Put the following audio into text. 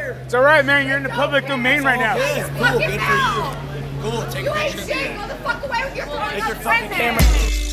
It's all right, man. You're in the public domain right now. Yeah, cool. Good for you. Cool. Take a picture. You ain't shit, motherfucker. Away with your phone. Take your fucking camera.